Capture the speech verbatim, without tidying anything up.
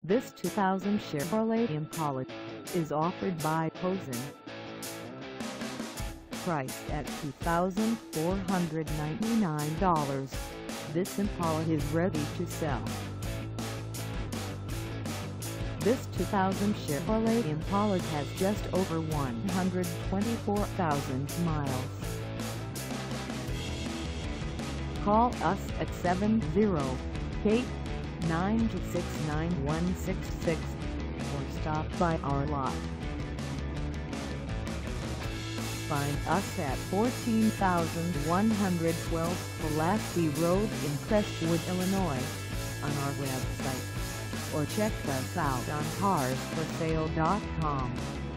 This two thousand Chevrolet Impala is offered by POSEN. Priced at two thousand four hundred ninety-nine dollars, this Impala is ready to sell. This two thousand Chevrolet Impala has just over one hundred twenty-four thousand miles. Call us at seven zero eight, nine two six, nine one six six or stop by our lot. Find us at fourteen thousand one hundred twelve Pulaski Road in Crestwood, Illinois, on our website, or check us out on cars for sale dot com.